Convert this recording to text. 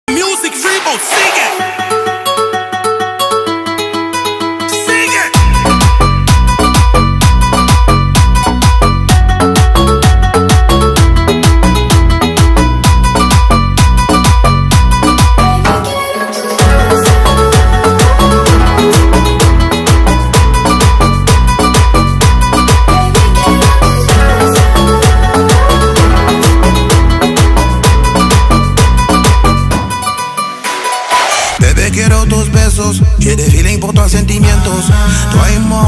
Music Freeboot, sigue. Bebé, quiero tus besos, j'ai des feelings pour toi, sentimientos. Toi y moi,